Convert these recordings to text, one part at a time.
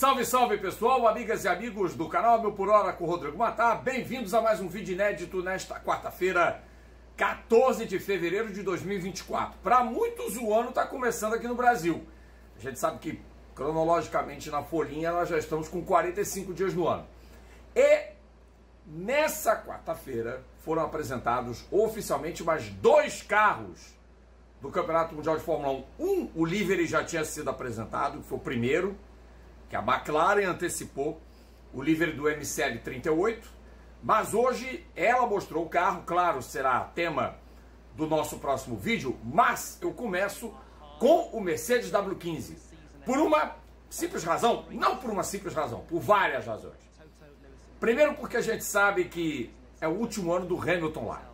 Salve, salve pessoal, amigas e amigos do canal Mil por Hora com o Rodrigo Matar. Bem-vindos a mais um vídeo inédito nesta quarta-feira, 14 de fevereiro de 2024. Para muitos o ano está começando aqui no Brasil. A gente sabe que cronologicamente na folhinha nós já estamos com 45 dias no ano. E nessa quarta-feira foram apresentados oficialmente mais 2 carros do Campeonato Mundial de Fórmula 1. O Livery já tinha sido apresentado, que foi o primeiro, que a McLaren antecipou, o Livery do MCL 38, mas hoje ela mostrou o carro, claro, será tema do nosso próximo vídeo, mas eu começo com o Mercedes W15, por uma simples razão, não por uma simples razão, por várias razões. Primeiro porque a gente sabe que é o último ano do Hamilton lá.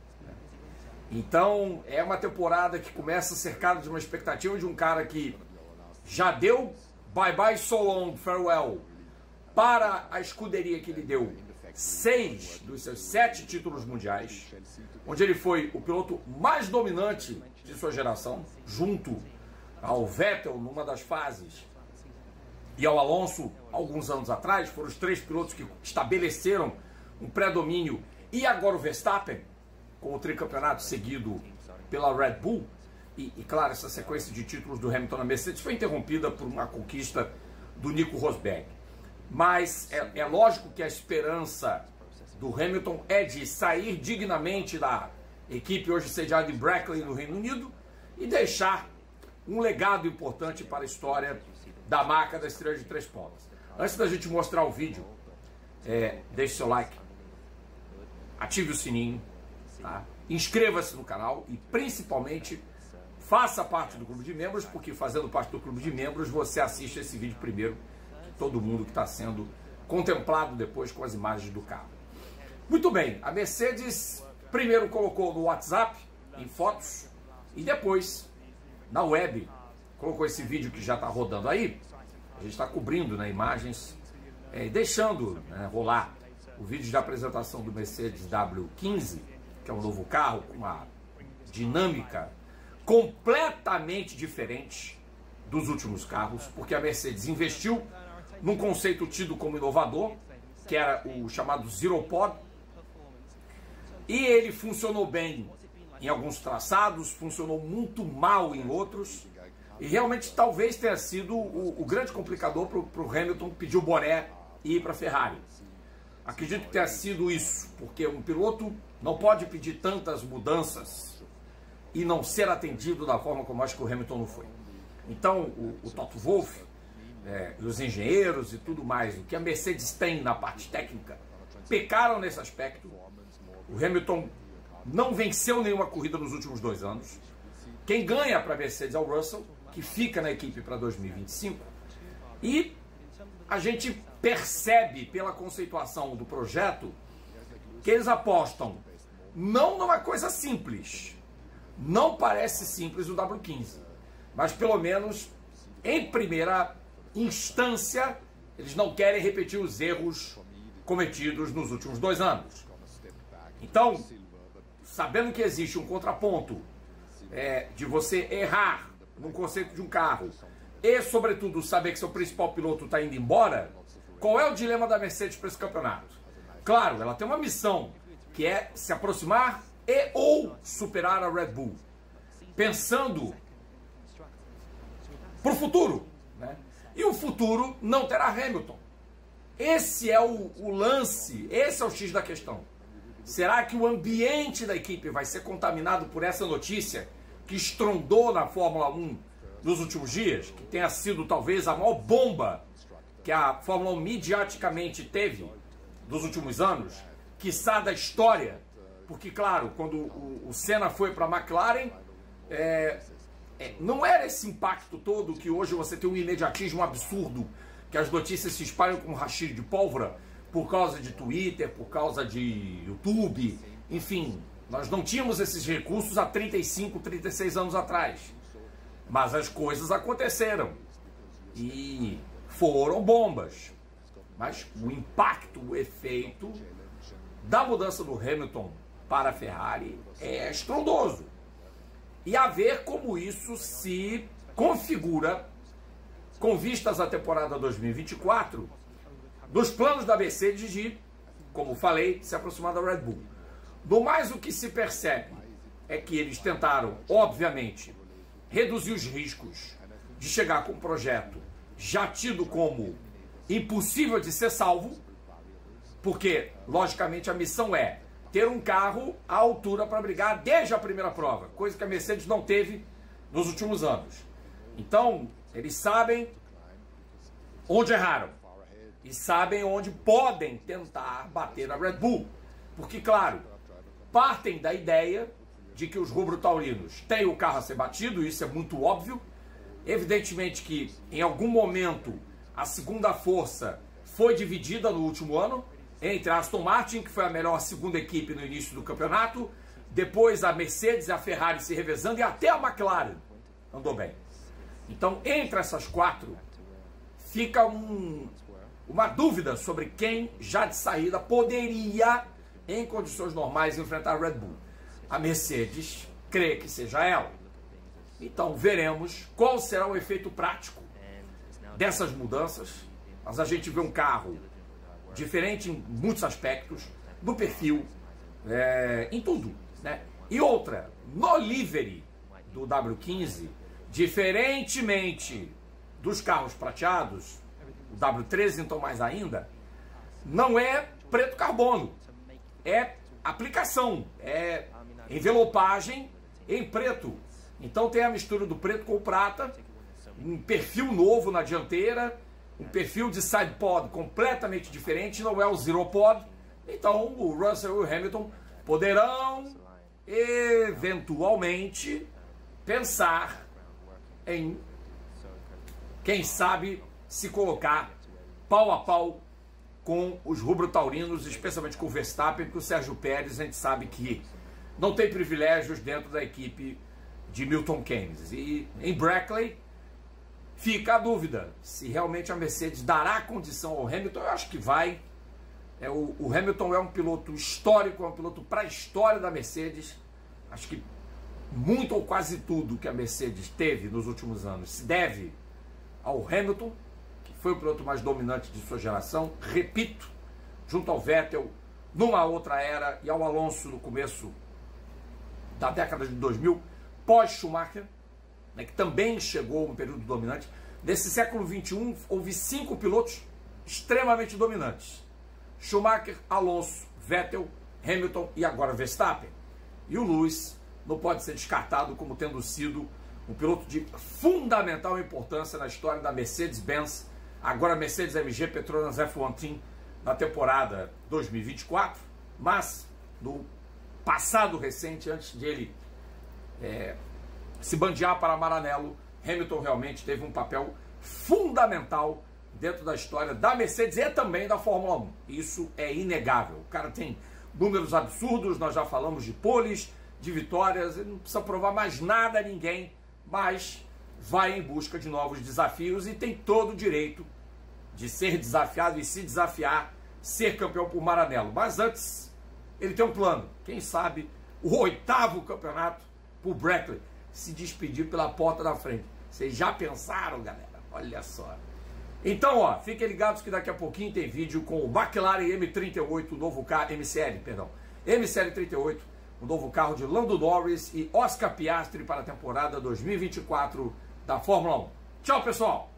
Então é uma temporada que começa cercada de uma expectativa de um cara que já deu bye bye so long, farewell, para a escuderia que lhe deu 6 dos seus 7 títulos mundiais, onde ele foi o piloto mais dominante de sua geração, junto ao Vettel numa das fases e ao Alonso alguns anos atrás. Foram os 3 pilotos que estabeleceram um pré-domínio, e agora o Verstappen com o tricampeonato seguido pela Red Bull. E claro, essa sequência de títulos do Hamilton na Mercedes foi interrompida por uma conquista do Nico Rosberg. Mas é lógico que a esperança do Hamilton é de sair dignamente da equipe hoje sediada em Brackley, no Reino Unido, e deixar um legado importante para a história da marca da estrela de 3 pontas. Antes da gente mostrar o vídeo, deixe seu like, ative o sininho, tá? Inscreva-se no canal e principalmente faça parte do clube de membros, porque fazendo parte do clube de membros você assiste esse vídeo primeiro que todo mundo que está sendo contemplado depois com as imagens do carro. Muito bem, a Mercedes primeiro colocou no WhatsApp, em fotos, e depois na web colocou esse vídeo que já está rodando aí. A gente está cobrindo, né, imagens, deixando, né, rolar o vídeo de apresentação do Mercedes W15, que é um novo carro com uma dinâmica completamente diferente dos últimos carros, porque a Mercedes investiu num conceito tido como inovador, que era o chamado Zero Pod, e ele funcionou bem em alguns traçados, funcionou muito mal em outros, e realmente talvez tenha sido o grande complicador para o Hamilton pedir o boné e ir para a Ferrari. Acredito que tenha sido isso, porque um piloto não pode pedir tantas mudanças e não ser atendido da forma como acho que o Hamilton não foi. Então o Toto Wolff, os engenheiros e tudo mais, o que a Mercedes tem na parte técnica, pecaram nesse aspecto. O Hamilton não venceu nenhuma corrida nos últimos 2 anos. Quem ganha para a Mercedes é o Russell, que fica na equipe para 2025. E a gente percebe pela conceituação do projeto que eles apostam não numa coisa simples. Não parece simples o W15, mas pelo menos em primeira instância eles não querem repetir os erros cometidos nos últimos 2 anos. Então, sabendo que existe um contraponto de você errar no conceito de um carro e, sobretudo, saber que seu principal piloto está indo embora, qual é o dilema da Mercedes para esse campeonato? Claro, ela tem uma missão, que é se aproximar e ou superar a Red Bull, pensando para o futuro, né? E o futuro não terá Hamilton. Esse é o lance, esse é o X da questão. Será que o ambiente da equipe vai ser contaminado por essa notícia que estrondou na Fórmula 1 nos últimos dias, que tenha sido talvez a maior bomba que a Fórmula 1 midiaticamente teve dos últimos anos, quiçá da história? Porque, claro, quando o Senna foi para a McLaren, não era esse impacto todo que hoje você tem um imediatismo absurdo, que as notícias se espalham como rastilho de pólvora por causa de Twitter, por causa de YouTube, enfim. Nós não tínhamos esses recursos há 35, 36 anos atrás. Mas as coisas aconteceram e foram bombas. Mas o impacto, o efeito da mudança do Hamilton para a Ferrari é estrondoso. E a ver como isso se configura com vistas à temporada 2024, dos planos da Mercedes de, como falei, se aproximar da Red Bull. No mais, o que se percebe é que eles tentaram, obviamente, reduzir os riscos de chegar com um projeto já tido como impossível de ser salvo, porque, logicamente, a missão é ter um carro à altura para brigar desde a primeira prova, coisa que a Mercedes não teve nos últimos anos. Então, eles sabem onde erraram e sabem onde podem tentar bater na Red Bull, porque, claro, partem da ideia de que os rubro-taurinos têm o carro a ser batido, isso é muito óbvio. Evidentemente que, em algum momento, a segunda força foi dividida no último ano, entre a Aston Martin, que foi a melhor segunda equipe no início do campeonato, depois a Mercedes e a Ferrari se revezando, e até a McLaren andou bem. Então, entre essas quatro, fica uma dúvida sobre quem, já de saída, poderia, em condições normais, enfrentar a Red Bull. A Mercedes crê que seja ela. Então, veremos qual será o efeito prático dessas mudanças. Mas a gente vê um carro diferente em muitos aspectos, no perfil, em tudo, né? E outra, no livery do W15, diferentemente dos carros prateados, o W13 então mais ainda, não é preto carbono, é aplicação, é envelopagem em preto. Então tem a mistura do preto com o prata, um perfil novo na dianteira, um perfil de side pod completamente diferente, não é o zero pod. Então o Russell e o Hamilton poderão eventualmente pensar em, quem sabe, se colocar pau a pau com os rubro-taurinos, especialmente com o Verstappen, porque o Sérgio Pérez, a gente sabe que não tem privilégios dentro da equipe de Milton Keynes. E em Brackley fica a dúvida se realmente a Mercedes dará condição ao Hamilton. Eu acho que vai. O Hamilton é um piloto histórico, é um piloto para a história da Mercedes. Acho que muito ou quase tudo que a Mercedes teve nos últimos anos se deve ao Hamilton, que foi o piloto mais dominante de sua geração, repito, junto ao Vettel numa outra era, e ao Alonso no começo da década de 2000, pós-Schumacher, né, que também chegou a um período dominante. Nesse século XXI, houve 5 pilotos extremamente dominantes: Schumacher, Alonso, Vettel, Hamilton e agora Verstappen. E o Lewis não pode ser descartado como tendo sido um piloto de fundamental importância na história da Mercedes-Benz, agora Mercedes-AMG Petronas F1 Team, na temporada 2024, mas no passado recente, antes de ele se bandear para Maranello, Hamilton realmente teve um papel fundamental dentro da história da Mercedes e também da Fórmula 1. Isso é inegável. O cara tem números absurdos, nós já falamos de poles, de vitórias, ele não precisa provar mais nada a ninguém, mas vai em busca de novos desafios e tem todo o direito de ser desafiado e se desafiar, ser campeão por Maranello. Mas antes, ele tem um plano. Quem sabe o 8º campeonato por Brackley, se despedir pela porta da frente. Vocês já pensaram, galera? Olha só. Então, ó, fiquem ligados que daqui a pouquinho tem vídeo com o McLaren M38, o novo carro, MCL 38, o novo carro de Lando Norris e Oscar Piastri para a temporada 2024 da Fórmula 1. Tchau, pessoal!